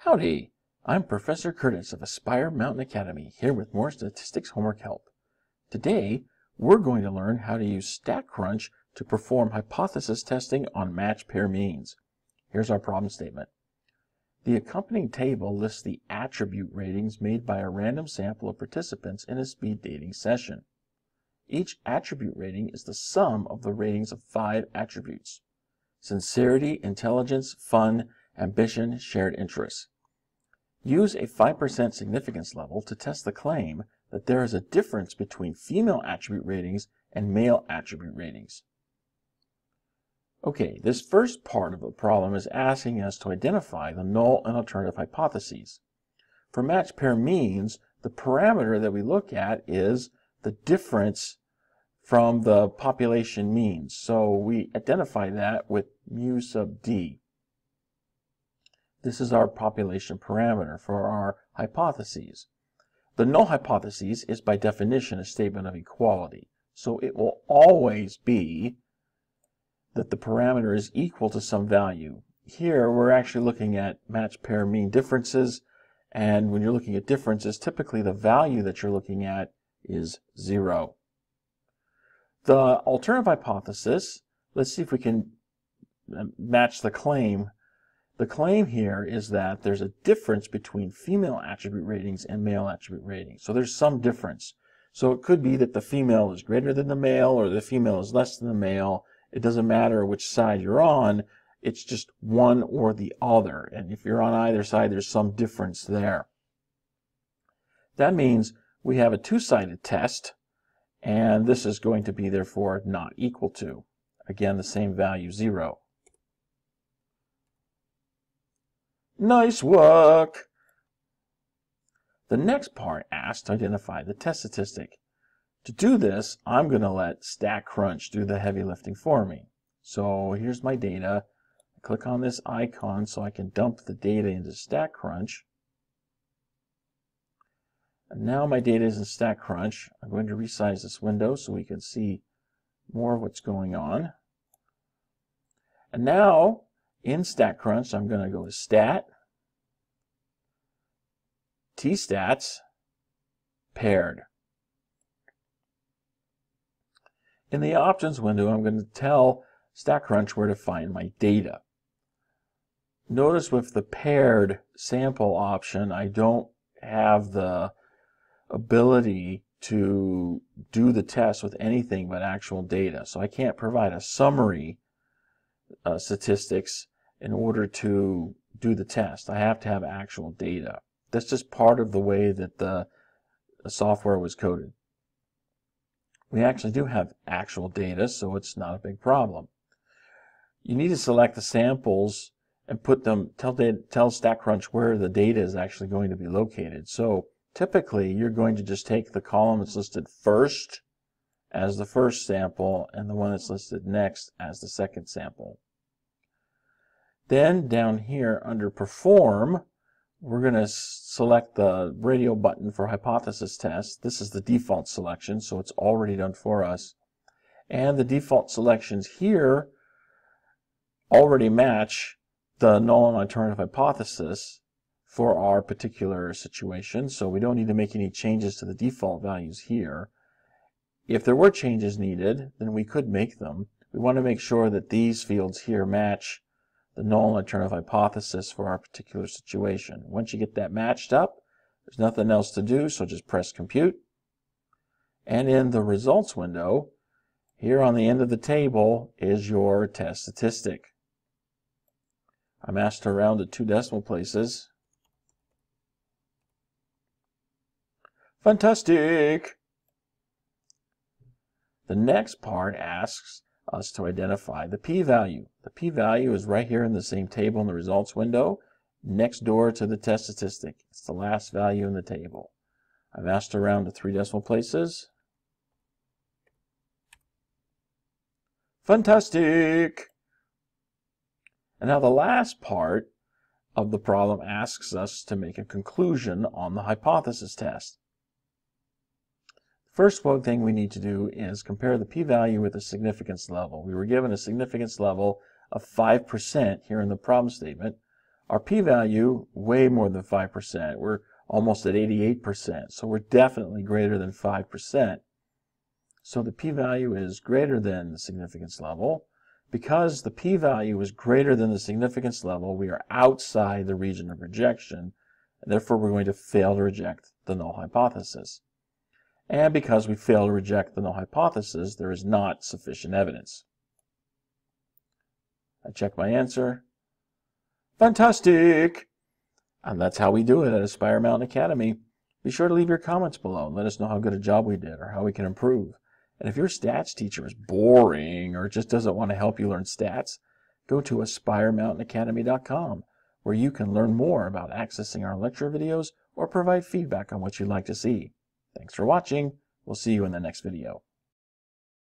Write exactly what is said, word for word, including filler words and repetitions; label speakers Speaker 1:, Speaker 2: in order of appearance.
Speaker 1: Howdy, I'm Professor Curtis of Aspire Mountain Academy, here with more statistics homework help. Today, we're going to learn how to use StatCrunch to perform hypothesis testing on match pair means. Here's our problem statement. The accompanying table lists the attribute ratings made by a random sample of participants in a speed dating session. Each attribute rating is the sum of the ratings of five attributes: sincerity, intelligence, fun, ambition, shared interests. Use a five percent significance level to test the claim that there is a difference between female attribute ratings and male attribute ratings. Okay, this first part of the problem is asking us to identify the null and alternative hypotheses. For match pair means, the parameter that we look at is the difference from the population means. So we identify that with mu sub d. This is our population parameter for our hypotheses. The null hypothesis is by definition a statement of equality. So it will always be that the parameter is equal to some value. Here we're actually looking at match pair mean differences, and when you're looking at differences, typically the value that you're looking at is zero. The alternative hypothesis, let's see if we can match the claim. The claim here is that there's a difference between female attribute ratings and male attribute ratings. So there's some difference. So it could be that the female is greater than the male or the female is less than the male. It doesn't matter which side you're on. It's just one or the other. And if you're on either side, there's some difference there. That means we have a two-sided test, and this is going to be therefore not equal to. Again, the same value, zero. Nice work! The next part asks to identify the test statistic. To do this, I'm going to let StatCrunch do the heavy lifting for me. So here's my data. I click on this icon so I can dump the data into StatCrunch. And now my data is in StatCrunch. I'm going to resize this window so we can see more of what's going on. And now, in StatCrunch, I'm going to go to Stat, T-Stats, Paired. In the options window, I'm going to tell StatCrunch where to find my data. Notice with the paired sample option, I don't have the ability to do the test with anything but actual data. So I can't provide a summary uh, statistics in order to do the test. I have to have actual data. That's just part of the way that the, the software was coded. We actually do have actual data, so it's not a big problem. You need to select the samples and put them, tell, tell StatCrunch where the data is actually going to be located. So typically, you're going to just take the column that's listed first as the first sample and the one that's listed next as the second sample. Then down here under Perform, we're going to select the radio button for hypothesis test. This is the default selection, so it's already done for us. And the default selections here already match the null and alternative hypothesis for our particular situation, so we don't need to make any changes to the default values here. If there were changes needed, then we could make them. We want to make sure that these fields here match the null and alternative hypothesis for our particular situation. Once you get that matched up, there's nothing else to do, so just press Compute. And in the results window, here on the end of the table is your test statistic. I'm asked to round to two decimal places. Fantastic! The next part asks us to identify the p-value. The p-value is right here in the same table in the results window, next door to the test statistic. It's the last value in the table. I've asked to round to three decimal places. Fantastic! And now the last part of the problem asks us to make a conclusion on the hypothesis test. First one thing we need to do is compare the p-value with the significance level. We were given a significance level of five percent here in the problem statement. Our p-value, way more than five percent. We're almost at eighty-eight percent, so we're definitely greater than five percent. So the p-value is greater than the significance level. Because the p-value is greater than the significance level, we are outside the region of rejection, and therefore we're going to fail to reject the null hypothesis. And because we fail to reject the null hypothesis, there is not sufficient evidence. I check my answer. Fantastic! And that's how we do it at Aspire Mountain Academy. Be sure to leave your comments below and let us know how good a job we did or how we can improve. And if your stats teacher is boring or just doesn't want to help you learn stats, go to aspire mountain academy dot com, where you can learn more about accessing our lecture videos or provide feedback on what you'd like to see. Thanks for watching. We'll see you in the next video.